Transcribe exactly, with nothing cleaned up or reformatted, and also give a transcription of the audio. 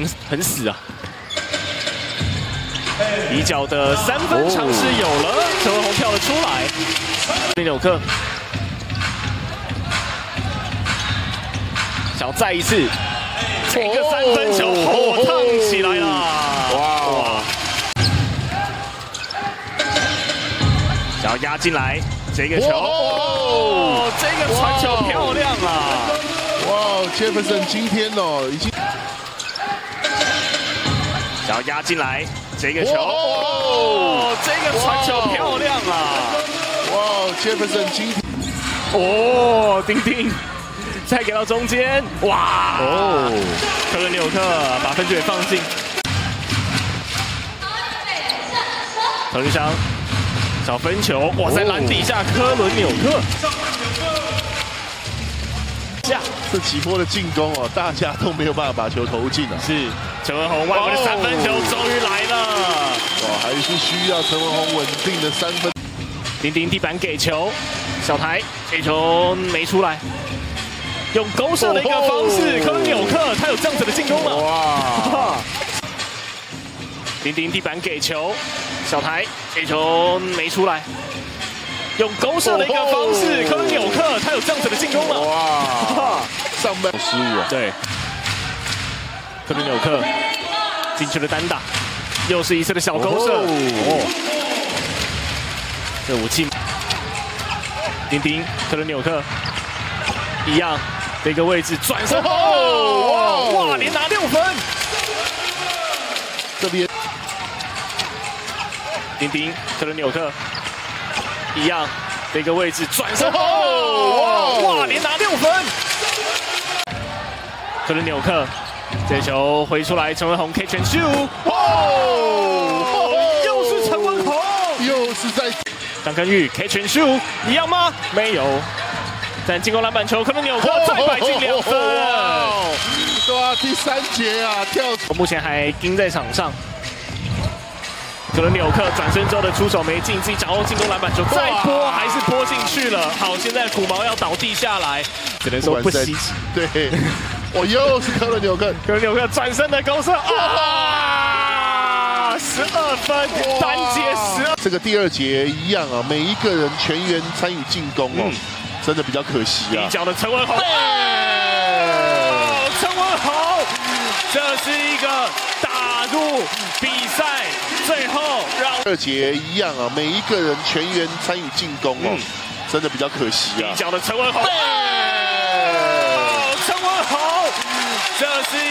很死啊！一脚的三分尝试有了，陈文宏跳了出来。林纽克想要再一次，这个三分球火烫起来了！哇！想要压进来，这个球，哦，这个传球漂亮啊！ 哇，杰弗森今天哦已经想要压进来，这个球，哦，这个传球漂亮啊！ 哇，杰弗森今天， 哦，丁丁。再给到中间，哇！哦，科伦纽克把分球放进。唐玉祥，小分球，哇，在篮底下，科伦纽克。下， 这几波的进攻哦，大家都没有办法把球投进啊。 是，陈文宏外围的三分球终于来了。 哇，还是需要陈文宏稳定的三分。 丁丁地板给球，小台给球没出来。用勾射的一个方式，科伦纽克他有这样子的进攻了。哇！丁丁地板给球，小台给球没出来。用勾射的一个方式，科伦纽克他有这样子的进攻了。哇！ 上半失误啊！ 对，科伦纽克进去了单打，又是一次的小勾射。哦，这武器，丁丁，科伦纽克一样。的一个位置转身，哦，哇哇，连拿六分！ 这边， 丁丁，科伦纽克一样的一个位置转身，哦，哇哇，连拿六分！科伦纽克这球回出来，陈文宏 catch and shoot， 哦，又是陈文宏， 又是在张根玉 catch and shoot， 一样吗？没有。但进攻篮板球，科伦纽克再摆进两分。 哇，第三节啊，跳！ 目前还盯在场上。科伦纽克转身之后的出手没进，自己掌握进攻篮板球，再拨还是拨进去了。好，现在古毛要倒地下来，只能说不稀奇。 对，我又是科伦纽克， 科伦纽克转身的勾射啊，十二分，单节十二。 这个第二节一样啊，每一个人全员参与进攻哦。嗯真的比较可惜啊！ 一脚的陈文宏，哦，陈文宏，这是一个打入比赛，最后让二节一样啊，每一个人全员参与进攻哦，嗯、真的比较可惜啊！ 一脚的陈文宏，哦，陈文宏，这是。